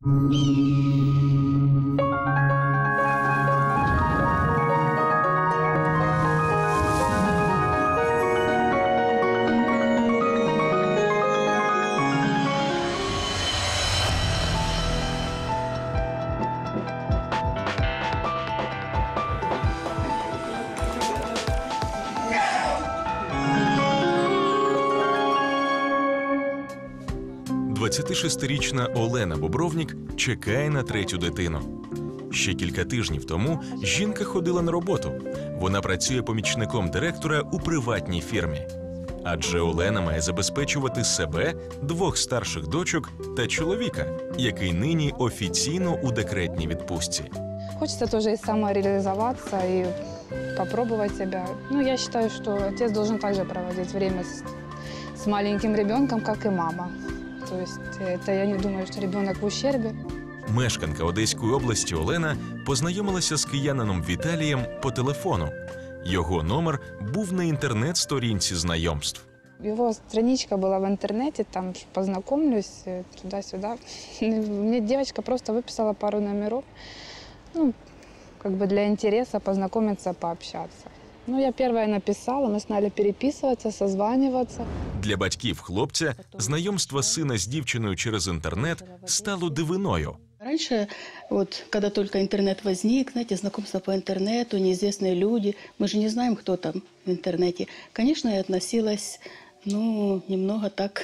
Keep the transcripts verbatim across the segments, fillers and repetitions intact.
двадцятишестирічна Олена Бобровнік чекає на третю дитину. Ще кілька тижнів тому жінка ходила на роботу. Вона працює помічником директора у приватній фірмі. Адже Олена має забезпечувати себе, двох старших дочок та чоловіка, який нині офіційно у декретній відпустці. Хочется тоже и самореализоваться, и попробовать себя. Ну, я считаю, что отец должен также проводить время с, с маленьким ребенком, как и мама. То есть это я не думаю, что ребенок в ущербе. Мешканка Одеської області Олена познайомилася з киянином Віталієм по телефону. Його номер був на інтернет-сторінці знайомств. Его страничка была в интернете, там познакомлюсь, туда-сюда. Мне девочка просто выписала пару номеров, ну, как бы для интереса познакомиться, пообщаться. Ну, я первая написала, мы стали переписываться, созваниваться. Для батьків хлопця знайомство сина з дівчиною через інтернет стало дивиною. Раньше, вот, когда только интернет возник, знаете, знакомство по интернету, неизвестные люди, мы же не знаем, кто там в интернете. Конечно, я относилась, ну, немного так,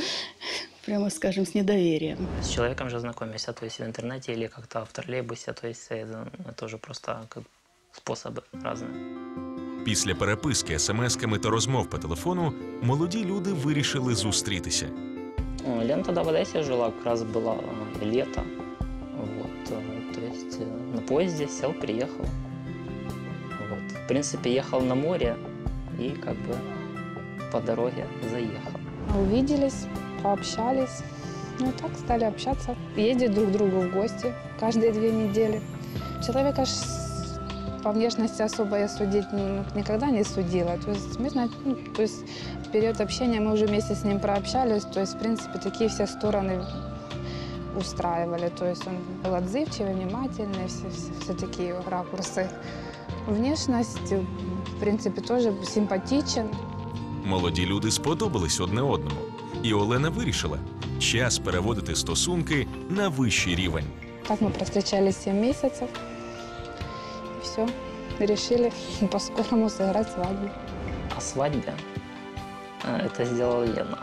прямо скажем, с недоверием. С человеком же знакомишься, то есть в интернете или как-то в троллейбусе, то есть это, это уже просто как способы разные. Після переписки смс-ками та розмов по телефону молоді люди вирішили зустрітися. Лена тогда в Одессе жила, как раз было лето. Вот, то есть на поезде сел, приехал. Вот. В принципе, ехал на море и как бы по дороге заехал. Увиделись, пообщались. Ну, так стали общаться. Ездить друг к другу в гости каждые две недели. Человека ж по внешности особо я судить ну, никогда не судила. То есть, мы, ну, то есть в период общения мы уже вместе с ним прообщались. То есть, в принципе, такие все стороны устраивали. То есть он был отзывчивый, внимательный, все, все, все такие ракурсы. Внешность, в принципе, тоже симпатичен. Молоді люди сподобались одне одному. І Олена вирішила – час переводити стосунки на вищий рівень. Так мы простречались семь месяцев. И все. Решили по-скорому сыграть свадьбу. О свадьбе это сделала Лена.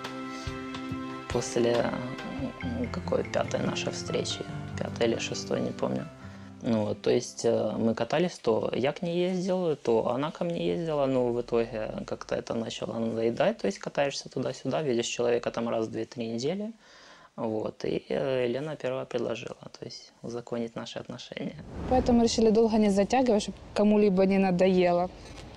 После какой пятой нашей встречи, пятой или шестой, не помню. Ну, вот, то есть мы катались, то я к ней ездил, то она ко мне ездила, но в итоге как-то это начало надоедать, то есть катаешься туда-сюда, видишь человека там раз в две-три недели. Вот, и Лена первая предложила, то есть узаконить наши отношения. Поэтому решили долго не затягивать, чтобы кому-либо не надоело.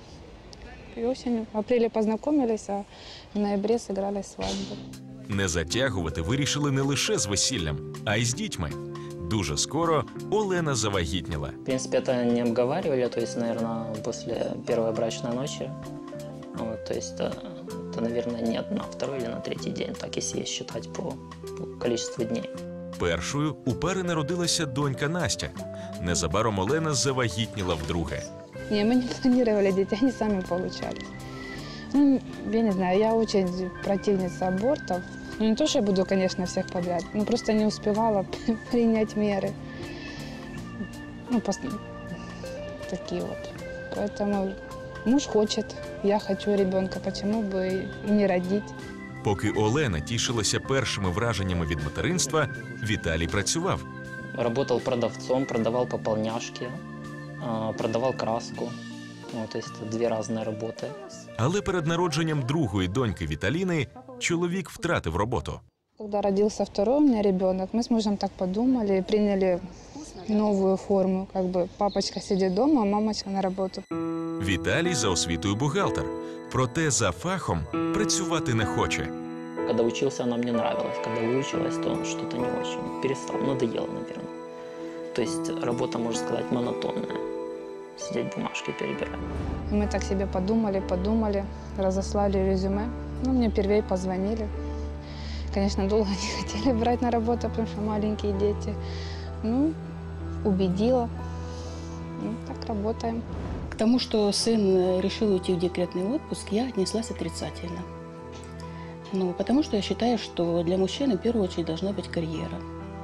И осенью, в апреле познакомились, а в ноябре сыграли свадьбу. Не затягувати вирішили не лише з весіллям, а й з дітьми. Дуже скоро Олена завагітніла. В принципе, это не обговаривали, то есть, наверное, после первой брачной ночи. Вот, то есть, это, это, наверное, не на второй или на третий день, так если считать по, по количеству дней. Першою у пари народилася донька Настя. Незабаром Олена завагітніла вдруге. Не, мы не планировали детей, они сами получались. Ну, я не знаю, я очень противница абортов. Ну, не то, что я буду, конечно, всех подряд, но просто не успевала принять меры. Ну, пос... такие вот. Поэтому муж хочет, я хочу ребенка, почему бы и не родить. Поки Олена тішилася першими враженнями від материнства, Віталій працював. Работал продавцом, продавал пополняшки, продавал краску. Ну, то есть дві різні роботи. Але перед народженням другої доньки Віталіни чоловік втратив роботу. Когда родился второй у меня ребенок, мы с мужем так подумали и приняли новую форму. Как бы папочка сидит дома, а мамочка на работу. Віталій за освітою бухгалтер, проте за фахом працювати не хоче. Когда учился, она мне нравилась. Когда выучилась, то что-то не очень. Перестал, надоело, наверное. То есть работа, можно сказать, монотонная. Сидеть бумажки перебирать. Мы так себе подумали, подумали, разослали резюме. Ну, мне первей позвонили. Конечно, долго не хотели брать на работу, потому что маленькие дети. Ну, убедила. Ну, так работаем. К тому, что сын решил уйти в декретный отпуск, я отнеслась отрицательно. Ну, потому что я считаю, что для мужчины в первую очередь должна быть карьера.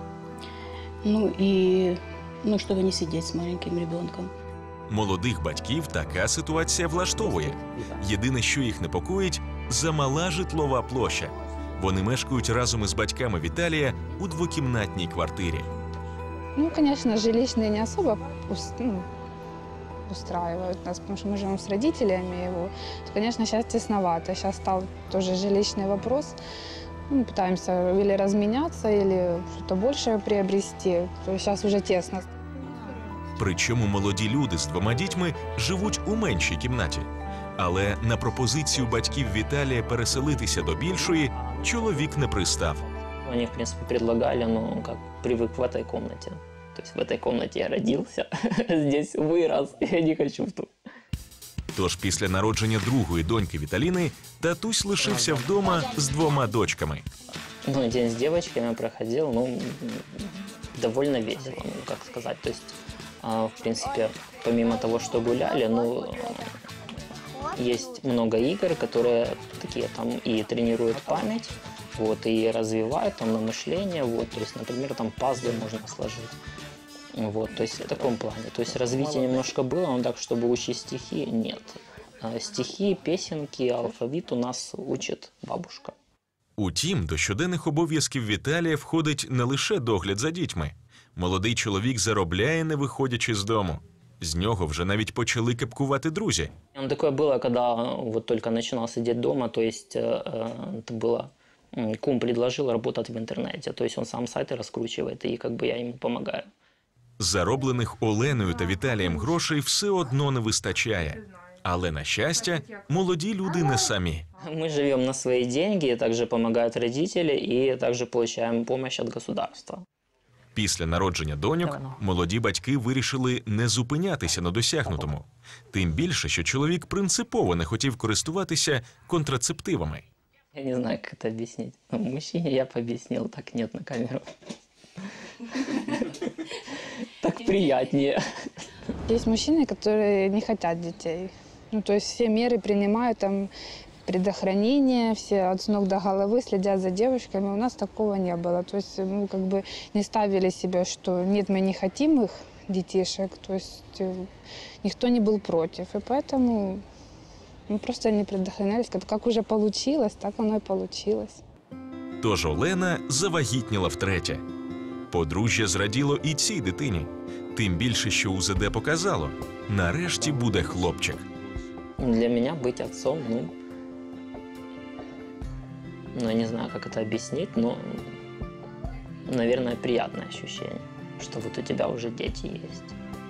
Ну и, ну, чтобы не сидеть с маленьким ребенком. Молодих батьків така ситуація влаштовує. Єдине, що їх непокоїть – замала житлова площа. Вони мешкають разом із батьками Віталія у двокімнатній квартирі. Ну, конечно, жилищные не особо ус- ну, устраивают нас, потому что мы живем с родителями его. То, конечно, сейчас тесновато. Сейчас стал тоже жилищный вопрос. Мы пытаемся или разменяться, или что-то большее приобрести. То есть сейчас уже тесно. Причому молоді люди з двома дітьми живуть у меншій кімнаті. Але на пропозицію батьків Віталія переселитися до більшої чоловік не пристав. Они, в принципе, предлагали, но как привык в этой комнате. То есть в этой комнате я родился, здесь вырос, я не хочу в ту. Тож після народження другої доньки Віталіни татусь лишився вдома з двома дочками. Ну, день с девочками проходил, ну, довольно весело, ну, как сказать. То есть, а, в принципе, помимо того, что гуляли, ну, есть много игр, которые такие там и тренируют память, вот, и развивают там на мышление, вот, то есть, например, там пазлы можно сложить. Вот, то есть в таком плане. То есть развитие немножко было, но так, чтобы учить стихи, нет. А стихи, песенки, алфавит у нас учит бабушка. Утім, до щоденних обов'язків Віталія входить не лише догляд за дітьми. Молодий чоловік заробляє, не виходячи з дому. З нього вже навіть почали кепкувати друзі. Ну, такое было, когда вот только начинал сидеть дома, то есть э, это было, м, кум предложил работать в интернете, то есть он сам сайты раскручивает, и как бы я ему помогаю. Зароблених Оленою та Віталієм грошей все одно не вистачає. Але, на щастя, молоді люди не самі. Мы живем на свои деньги, также помогают родители, и также получаем помощь от государства. Після народження доньок молоді батьки вирішили не зупинятися на досягнутому. Тим більше, що чоловік принципово не хотів користуватися контрацептивами. Я не знаю, как это объяснить. Ну, мужчине я бы объяснил, так нет на камеру. Так приятнее. Есть мужчины, которые не хотят детей. Ну, то есть все меры принимают, там, предохранение, все от ног до головы следят за девушками. У нас такого не было. То есть мы как бы не ставили себе, что нет, мы не хотим их, детишек. То есть э, никто не был против. И поэтому мы просто не предохранялись. Как уже получилось, так оно и получилось. Тож Олена завагітніла втретє. Подружжя зраділо і цій дитині. Тим більше, що УЗД показало – нарешті буде хлопчик. Для меня быть отцом, ну, ну, я не знаю, как это объяснить, но, наверное, приятное ощущение, что вот у тебя уже дети есть.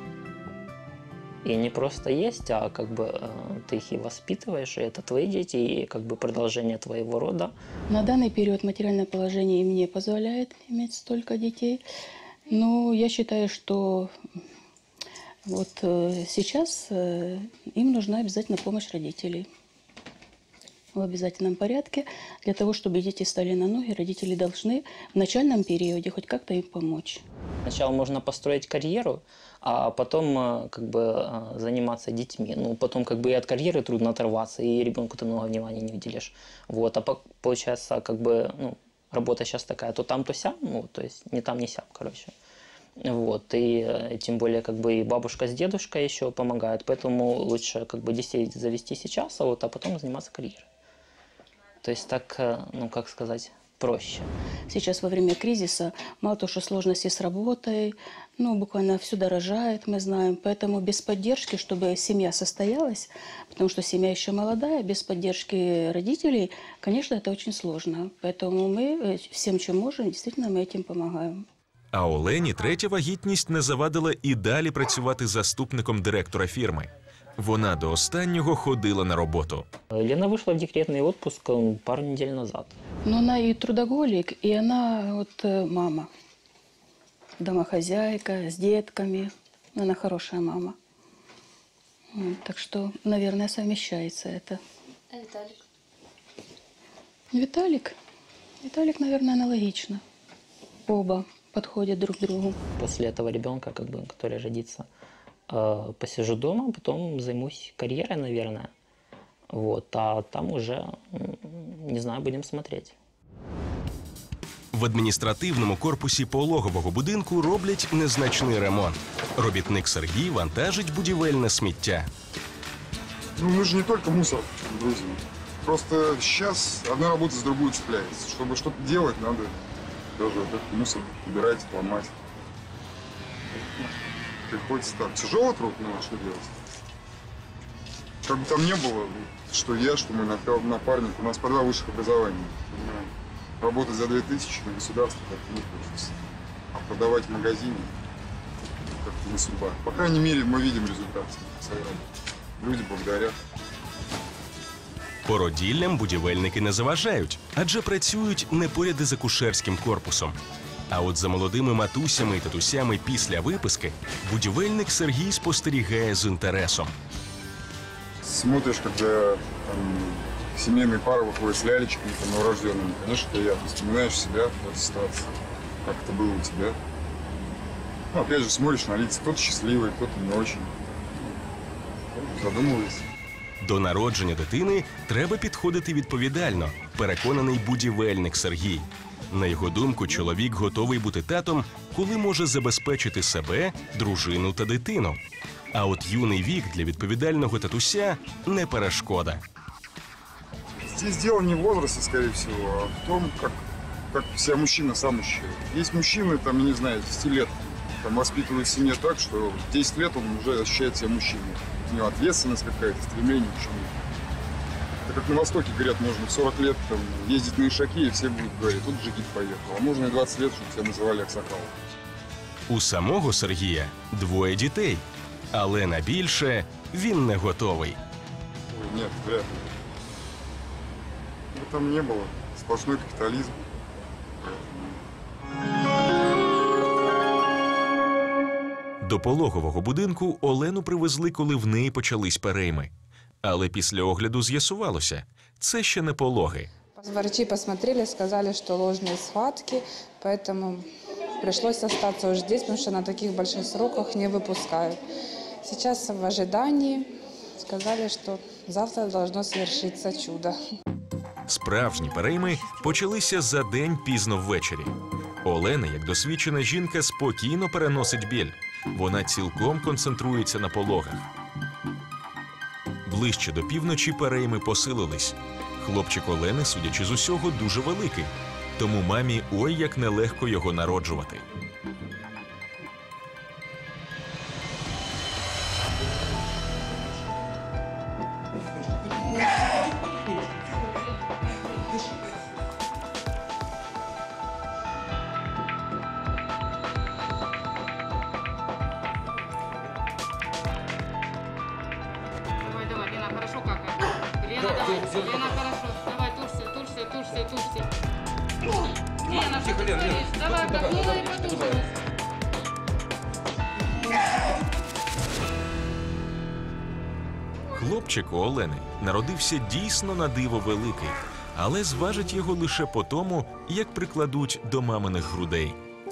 И не просто есть, а как бы э, ты их и воспитываешь, и это твои дети, и как бы продолжение твоего рода. На данный период материальное положение им не позволяет иметь столько детей. Но я считаю, что вот э, сейчас э, им нужна обязательно помощь родителей. В обязательном порядке. Для того, чтобы дети стали на ноги, родители должны в начальном периоде хоть как-то им помочь. Сначала можно построить карьеру, а потом э, как бы э, заниматься детьми. Ну, потом как бы и от карьеры трудно оторваться, и ребенку ты много внимания не уделишь. Вот, а по- получается, как бы, ну, работа сейчас такая, то там, то сям, ну, то есть не там, не сям, короче. Вот, и э, тем более, как бы, и бабушка с дедушкой еще помогают, поэтому лучше, как бы, детей завести сейчас, а вот, а потом заниматься карьерой. То есть так, э, ну, как сказать, проще. Сейчас во время кризиса мало того, что сложности с работой, ну, буквально все дорожает, мы знаем. Поэтому без поддержки, чтобы семья состоялась, потому что семья еще молодая, без поддержки родителей, конечно, это очень сложно. Поэтому мы всем, чем можем, действительно, мы этим помогаем. А Олені третя вагітність не завадила і далі працювати заступником директора фірми. Вона до останнього ходила на роботу. Лена вышла в декретный отпуск э, пару недель назад. Но она и трудоголик, и она вот э, мама. Домохозяйка, с детками. Она хорошая мама. Вот, так что, наверное, совмещается это. А Виталик? Виталик? Виталик, наверное, аналогично. Оба подходят друг к другу. После этого ребенка, как бы, который родится, э, посижу дома, потом займусь карьерой, наверное. Вот, а там уже, м, не знаю, будем смотреть. В адміністративному корпусі пологового будинку роблять незначний ремонт. Робітник Сергій вантажить будівельне сміття. Ну, мы же не только мусор грузим. Просто сейчас одна работа с другой цепляется. Чтобы что-то делать, надо тоже вот этот мусор убирать, ломать. Приходится так. Тяжелый труд, ну а что делать? Как бы там не было, что я, что мой напа- напарник, у нас по два высших образования. Понимаем? Работать за две тысячи на государство как-то не хочется. А продавать в магазине как-то не судьба. По крайней мере, мы видим результат своей работы. Люди благодарят. Породіллям будівельники не заважають, адже працюють не поряд із акушерським корпусом. А от за молодими матусями і татусями після виписки будівельник Сергій спостерігає з інтересом. Смотришь, когда там, семейные пары выходят с лялечками, там, новорожденными, конечно, приятно. Вспоминаешь себя в этой ситуации, как это было у тебя. Ну, опять же, смотришь на лица, кто-то счастливый, кто-то не очень. Задумывались. До народження дитини треба підходити відповідально, переконаний будівельник Сергій. На його думку, чоловік готовий бути татом, коли може забезпечити себе, дружину та дитину. А от юний вік для відповідального татуся – не перешкода. Здесь дело не в возрасте, скорее всего, а в том, как, как себя мужчина сам ощущает. Есть мужчины, там, я не знаю, с десяти лет там, воспитывают в семье так, что в десять лет он уже ощущает себя мужчиной. У него ответственность какая-то, стремление к чему-то. Это как на Востоке говорят, можно в сорок лет там, ездить на Ишаке, и все будут говорить, тут джигит поехал. А можно и двадцать лет, чтобы тебя называли Аксакалом. У самого Сергія двоє дітей, але на більше він не готовий. Ой, нет, вряд ли. Ну, там не было. Сплошной капитализм. До пологового будинку Олену привезли, коли в неї почались перейми. Але після огляду з'ясувалося – це ще не пологи. Врачи посмотрели, сказали, что ложные схватки, поэтому пришлось остаться уже здесь, потому что на таких больших сроках не выпускают. Сейчас в ожидании сказали, что завтра должно свершиться чудо. Справжні перейми почалися за день пізно ввечері. Олена, як досвідчена жінка, спокійно переносить біль. Вона цілком концентрується на пологах. Ближче до півночі перейми посилились. Хлопчик Олени, судячи з усього, дуже великий. Тому мамі ой як нелегко його народжувати. Давай, давай, Лена, хорошо какает. Лена, давай, Лена, хорошо. Давай, тушься, тушься, тушься, тушься. Лена, что ты творишь? Давай, вдохнула и потушилась. Хлопчик у Олени народився дійсно на диво великий, але зважить його лише по тому, як прикладуть до маминих грудей.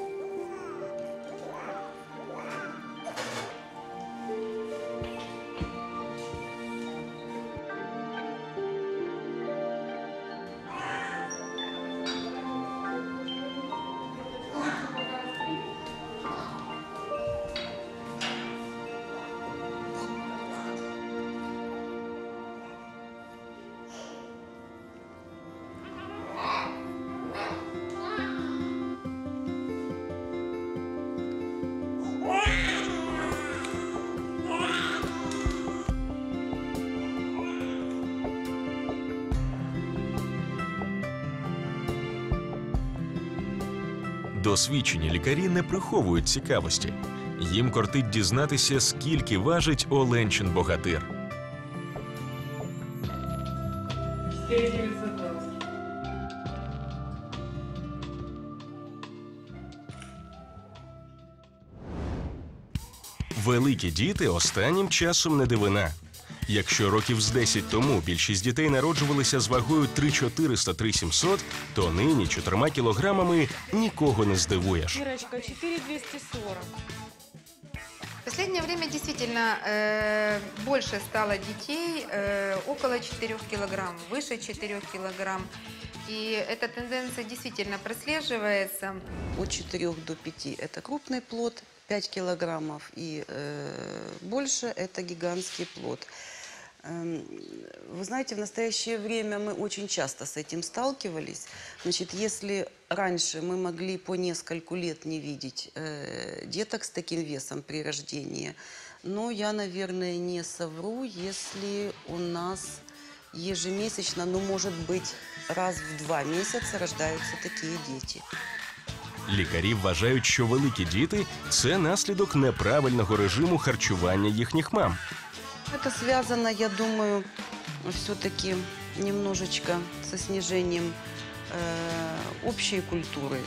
Досвідчені лікарі не приховують цікавості. Їм кортить дізнатися, скільки важить Оленчин богатир. Великі діти останнім часом не дивина. Якщо років з десять тому більшість дітей народжувалися з вагою три чотириста - три сімсот, то нині чотирма кілограмами нікого не здивуєш. Ирочка, четыре двести сорок. В последнее время действительно э, больше стало детей, э, около четырёх килограмм, выше четырёх килограмм. И эта тенденция действительно прослеживается. От четырёх до пяти – это крупный плод, пять килограммов и э, больше – это гигантский плод. Эм, Вы знаете, в настоящее время мы очень часто с этим сталкивались. Значит, если раньше мы могли по нескольку лет не видеть э, деток с таким весом при рождении, но я, наверное, не совру, если у нас ежемесячно, ну, может быть, раз в два месяца рождаются такие дети. Лікарі вважають, що великі діти – це наслідок неправильного режиму харчування їхніх мам. Это связано, я думаю, все-таки немножечко со снижением э, общей культуры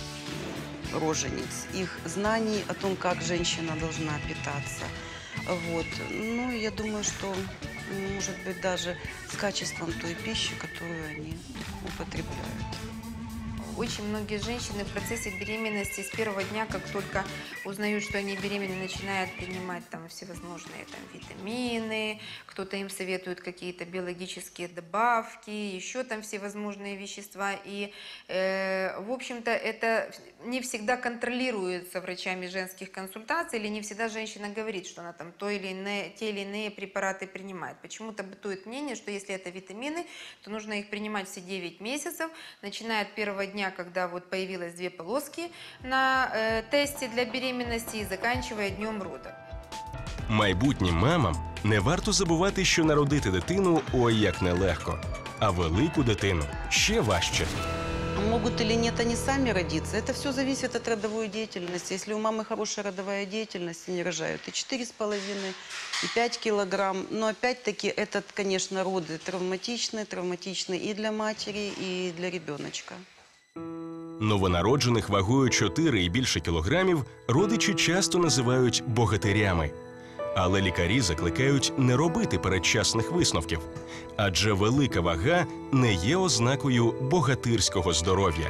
рожениц, их знаний о том, как женщина должна питаться. Вот. Ну, я думаю, что, может быть, даже с качеством той пищи, которую они употребляют. Очень многие женщины в процессе беременности с первого дня, как только узнают, что они беременны, начинают принимать там всевозможные там, витамины, кто-то им советует какие-то биологические добавки, еще там всевозможные вещества. И, э, в общем-то, это не всегда контролируется врачами женских консультаций, или не всегда женщина говорит, что она там то или иное, те или иные препараты принимает. Почему-то бытует мнение, что если это витамины, то нужно их принимать все девять месяцев, начиная от первого дня, когда вот появилось две полоски на э, тесте для беременности, и заканчивая днем рода. Майбутнім мамам не варто забувати, що народити дитину ой як нелегко, а велику дитину ще важче. Могут или нет они сами родиться, это все зависит от родовой деятельности. Если у мамы хорошая родовая деятельность, они рожают и четыре с половиной, и пять килограмм. Но опять-таки этот, конечно, роды травматичные, травматичные и для матери, и для ребеночка. Новонароджених вагою чотири і більше кілограмів родичі часто називають богатирями. Але лікарі закликають не робити передчасних висновків, адже велика вага не є ознакою богатирського здоров'я.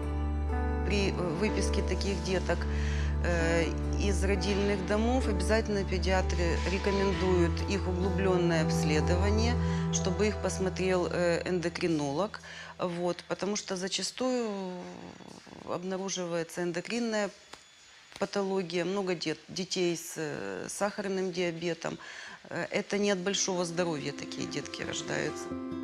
При выписке таких деток э, из родильных домов обязательно педиатры рекомендуют их углубленное обследование, чтобы их посмотрел э, эндокринолог, вот, потому что зачастую обнаруживается эндокринная патология, много дет, детей с э, сахарным диабетом. Э, это не от большого здоровья такие детки рождаются.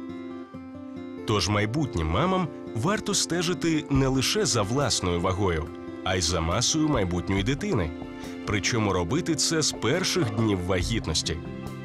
Тож майбутнім мамам варто стежити не лише за власною вагою, а й за масою майбутньої дитини. Причому робити це з перших днів вагітності.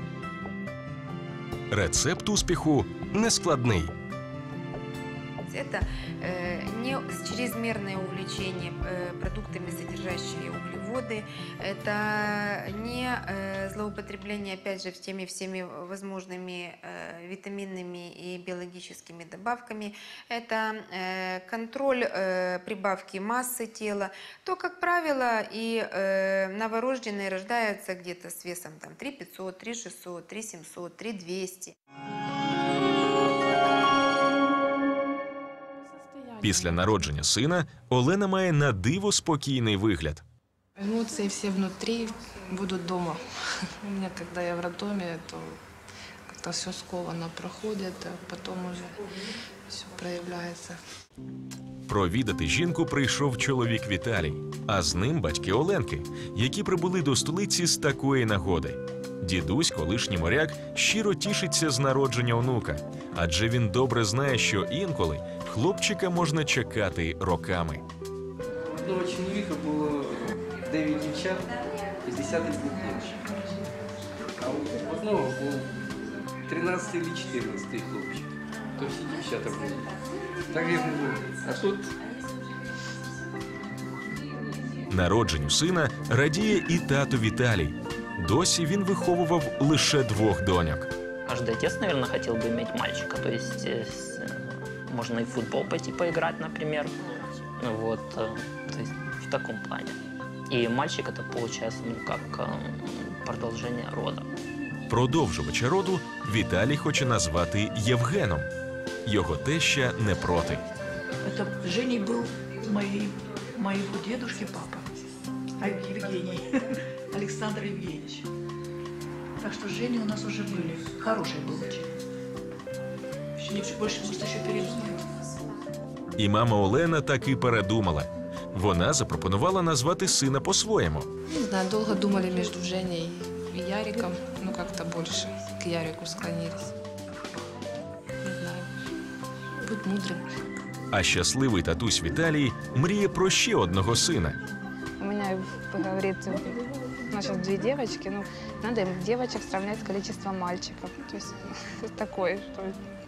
Рецепт успіху нескладний. Это э, не чрезмерное увлечение э, продуктами, содержащими углеводы, это не э, злоупотребление, опять же, теми всеми возможными э, витаминными и биологическими добавками, это э, контроль э, прибавки массы тела. То, как правило, и э, новорожденные рождаются где-то с весом там, три пятьсот, три шестьсот, три семьсот, три двести. Після народження сина Олена має на диво спокійний вигляд. Эмоции все внутри, будут дома. У меня, когда я в роддоме, то как-то все сковано проходит, а потом уже все проявляется. Провідати жінку прийшов чоловік Віталій, а з ним батьки Оленки, які прибули до столиці з такої нагоди. Дідусь, колишній моряк, щиро тішиться з народження онука, адже він добре знає, що інколи хлопчика можна чекати роками. Одного чоловіка було дев'ять дівчат і десятий був хлопчик. А у одного був тринадцятий чи чотирнадцятий хлопчик. То всі дівчата були. Так як було. А тут Народженню сина радіє і тато Віталій. Досі він виховував лише двох доньок. Каждый отец, наверное, хотел бы иметь мальчика. То есть э, с- э, можно и в футбол пойти поиграть, например. Ну Вот, э, то есть в таком плане. И мальчик это получается, ну, как э, продолжение рода. Продовжувача роду Віталій хоче назвати Євгеном. Його теща не проти. Это Женей был моей, моего дедушки папа, а Евгений, Александр Евгеньевич. Так что Женя у нас уже были. Хороший был очень. Еще не больше, может, еще передумал. І мама Олена таки передумала. Вона запропонувала назвати сина по-своєму. Не знаю, долго думали между Женей и Яриком, но как-то больше к Ярику склонились. Не знаю. Будь мудрым. А щасливий татусь Віталій мріє про ще одного сина. У меня, говорит, у нас сейчас две девочки, ну, надо им девочек сравнять с количеством мальчиков. То есть такое, что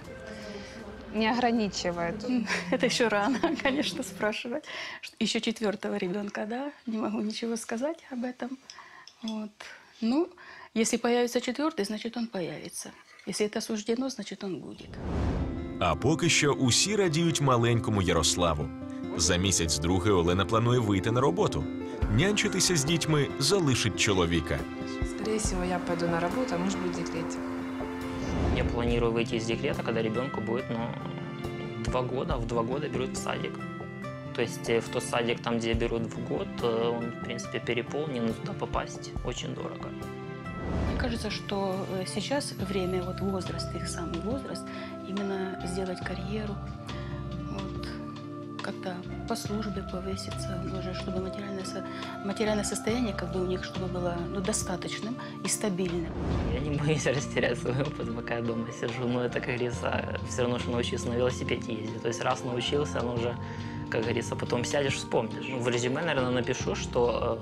не ограничивает. Это еще рано, конечно, спрашивать. Еще четвертого ребенка, да? Не могу ничего сказать об этом. Вот. Ну, если появится четвертый, значит, он появится. Если это суждено, значит, он будет. А поки що усі радіють маленькому Ярославу. За місяць-другий Олена планує вийти на роботу. Нянчитися з дітьми залишить чоловіка. Скорее всего, я пойду на работу, а муж будет в декрете. Я планирую выйти из декрета, когда ребенку будет, ну, два года. В два года берут в садик. То есть в тот садик, там, где берут в год, он, в принципе, переполнен, и туда попасть очень дорого. Мне кажется, что сейчас время, вот возраст, их самый возраст, именно сделать карьеру, вот, как-то по службе повыситься, уже, чтобы материальное, со... материальное состояние как бы у них чтобы было, ну, достаточным и стабильным. Я не боюсь растерять свой опыт, пока я дома сижу, но это, как говорится, все равно, что научиться на велосипеде ездить. То есть раз научился, но уже, как говорится, потом сядешь, вспомнишь. В резюме, наверное, напишу, что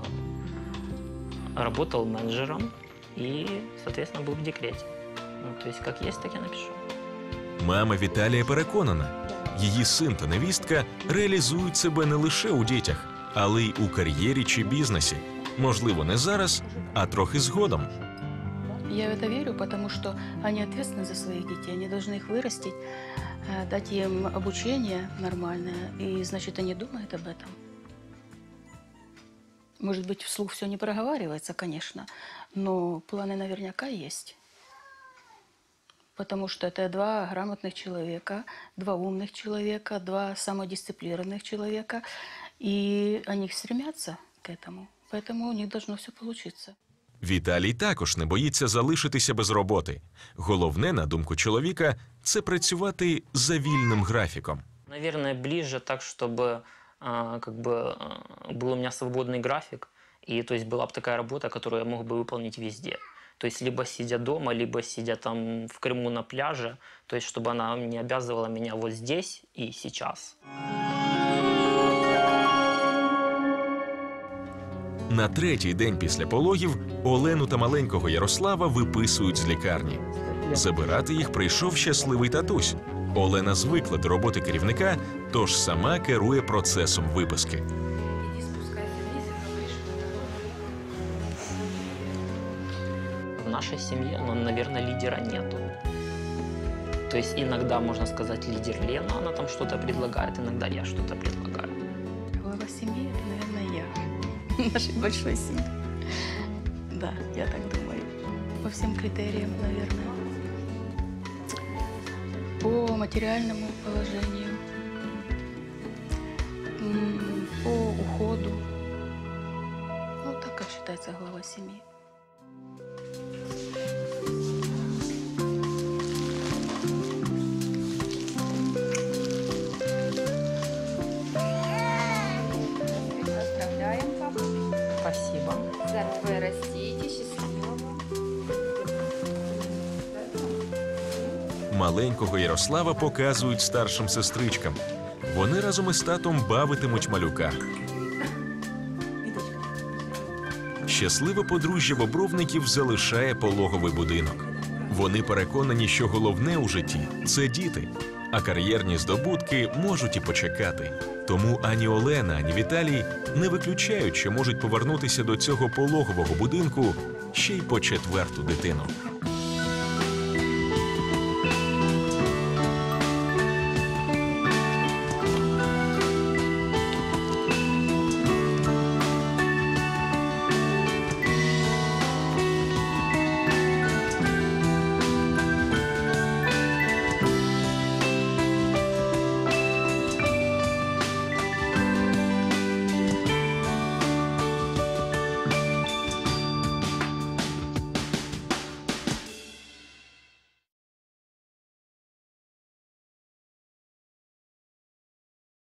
э, работал менеджером и, соответственно, был в декрете. Ну, то есть как есть, так я напишу. Мама Віталія переконана, її син та невістка реалізують себе не лише у дітях, але й у кар'єрі чи бізнесі. Можливо, не зараз, а трохи згодом. Я в это верю, потому что они ответственны за своих детей, они должны их вырастить, дать им обучение нормальное, и, значит, они думают об этом. Может быть, вслух все не проговаривается, конечно, но планы наверняка есть. Потому что это два грамотных человека, два умных человека, два самодисциплинированных человека, и они стремятся к этому, поэтому у них должно все получиться. Віталій також не боїться залишитися без роботи. Головне, на думку чоловіка, це працювати за вільним графіком. Наверное, ближе так, чтобы а, как бы, был у меня свободный график, и то есть была бы такая работа, которую я мог бы выполнить везде. То есть либо сидя дома, либо сидя там в Крыму на пляже, то есть чтобы она не обязывала меня вот здесь и сейчас. На третій день після пологів Олену та маленького Ярослава виписують з лікарні. Забирати їх прийшов щасливий татусь. Олена звикла до роботи керівника, тож сама керує процесом виписки. В нашей семье, ну, наверное, лидера нету. То есть иногда, можно сказать, лидер Лена, она там что-то предлагает, иногда я что-то предлагаю. Глава семьи – это, наверное, я. Нашей большой семьи. Да, я так думаю. По всем критериям, наверное. По материальному положению, по уходу. Ну, так, как считается глава семьи. Поздравляем, папа. Спасибо. Здорово, растите, счастливо. Маленького Ярослава показують старшим сестричкам. Вони разом із татом бавитимуть малюка. Щасливе подружжя Бобровників залишає пологовий будинок. Вони переконані, що головне у житті – це діти, а кар'єрні здобутки можуть і почекати. Тому ані Олена, ані Віталій не виключають, що можуть повернутися до цього пологового будинку ще й по четверту дитину.